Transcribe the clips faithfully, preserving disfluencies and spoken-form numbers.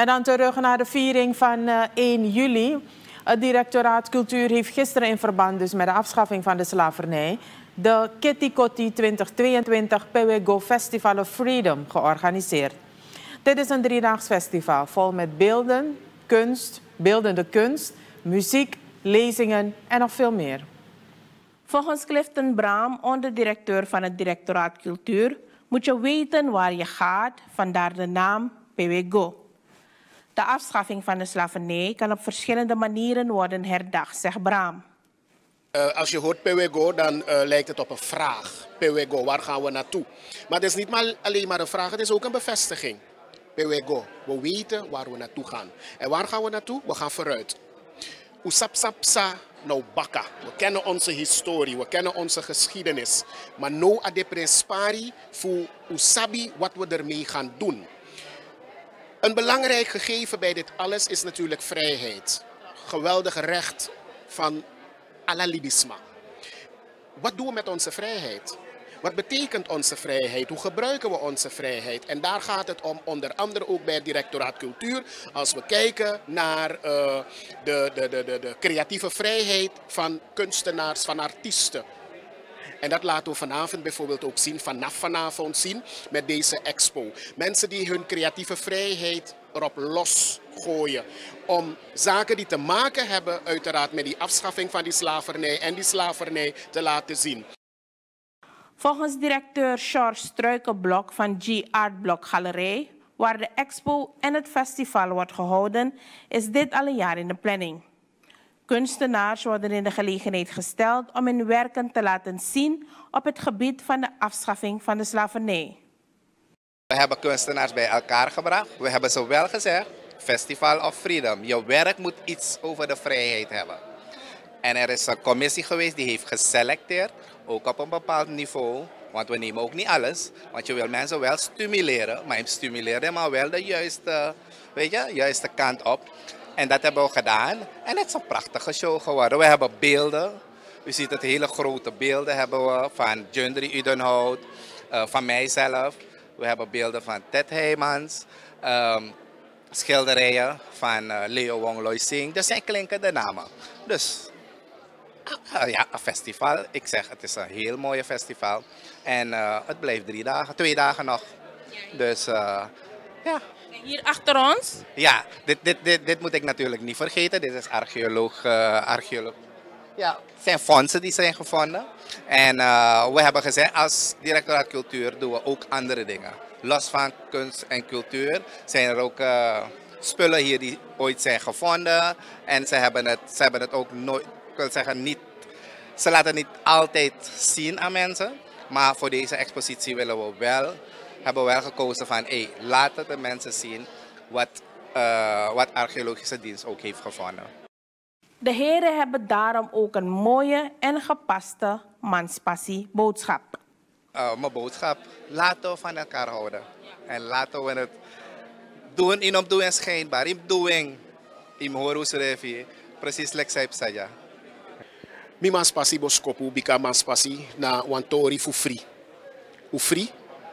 En dan terug naar de viering van uh, één juli. Het directoraat Cultuur heeft gisteren in verband dus met de afschaffing van de slavernij de Kitty Kotti twintig tweeëntwintig Pewego Festival of Freedom georganiseerd. Dit is een driedaags festival vol met beelden, kunst, beeldende kunst, muziek, lezingen en nog veel meer. Volgens Clifton Braam, onderdirecteur van het directoraat Cultuur, moet je weten waar je gaat, vandaar de naam Pewego. De afschaffing van de slavernij kan op verschillende manieren worden herdacht, zegt Braam. Uh, als je hoort Pewego, dan uh, lijkt het op een vraag. Pewego, waar gaan we naartoe? Maar het is niet maar alleen maar een vraag, het is ook een bevestiging. Pewego, we weten waar we naartoe gaan. En waar gaan we naartoe? We gaan vooruit. Usapsapsa nou baka. We kennen onze historie, we kennen onze geschiedenis. Maar no ade prespari voor usabi wat we ermee gaan doen. Een belangrijk gegeven bij dit alles is natuurlijk vrijheid. Geweldig recht van Alalibisma. Wat doen we met onze vrijheid? Wat betekent onze vrijheid? Hoe gebruiken we onze vrijheid? En daar gaat het om, onder andere ook bij het directoraat Cultuur, als we kijken naar uh, de, de, de, de, de creatieve vrijheid van kunstenaars, van artiesten. En dat laten we vanavond bijvoorbeeld ook zien, vanaf vanavond zien met deze expo. Mensen die hun creatieve vrijheid erop losgooien. Om zaken die te maken hebben uiteraard met die afschaffing van die slavernij en die slavernij te laten zien. Volgens directeur George Struikenblok van G Art Block Galerij, waar de expo en het festival wordt gehouden, is dit al een jaar in de planning. Kunstenaars worden in de gelegenheid gesteld om hun werken te laten zien op het gebied van de afschaffing van de slavernij. We hebben kunstenaars bij elkaar gebracht. We hebben ze wel gezegd, Festival of Freedom, je werk moet iets over de vrijheid hebben. En er is een commissie geweest die heeft geselecteerd, ook op een bepaald niveau. Want we nemen ook niet alles, want je wil mensen wel stimuleren, maar je stimuleert hem maar wel de juiste, weet je, juiste kant op. En dat hebben we gedaan. En het is een prachtige show geworden. We hebben beelden. U ziet het, hele grote beelden hebben we van Jundri Udenhout, uh, van mijzelf. We hebben beelden van Ted Heijmans. Um, schilderijen van uh, Leo Wong Loy Singh. Dus zijn klinkende namen. Dus uh, ja, een festival. Ik zeg, het is een heel mooie festival. En uh, het blijft drie dagen, twee dagen nog. Dus uh, ja. Hier achter ons? Ja, dit, dit, dit, dit moet ik natuurlijk niet vergeten. Dit is archeoloog. Uh, archeoloog. Ja, het zijn fondsen die zijn gevonden. En uh, we hebben gezegd, als directoraat cultuur doen we ook andere dingen. Los van kunst en cultuur zijn er ook uh, spullen hier die ooit zijn gevonden. En ze hebben het, ze hebben het ook nooit, ik wil zeggen, niet, ze laten het niet altijd zien aan mensen. Maar voor deze expositie willen we wel, hebben we wel gekozen van, hey, laten de mensen zien wat, uh, wat archeologische dienst ook heeft gevonden. De heren hebben daarom ook een mooie en gepaste manspassie boodschap. Uh, mijn boodschap, laten we van elkaar houden. En laten we het doen in om doen en schijnbaar. In doing, in horus revi, precies like zij zei. Mi manspassie boskopu, bika manspassie na wantori fu free. U free?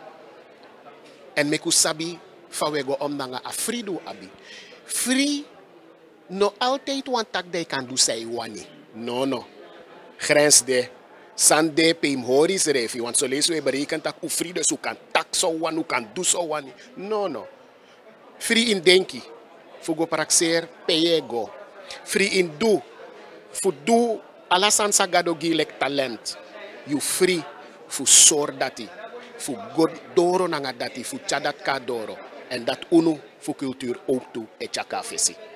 En meku sabi fawego om nanga a free do abi. Free no altijd want tak de kan do say wani. No no. Grens de. Sande peim horis refi. Want zo lezen we berekend dat u free dus u kan tak zo wan, u kan do zo wani. No no. Free in denki. Fugo praxer peyego. Free in do. Fu do alasan sagado gilek talent. You free fu sor dati. Fu god doro nanga dati. Fu chadat ka doro. En dat unu fu cultuur ook toe e chaka fesi.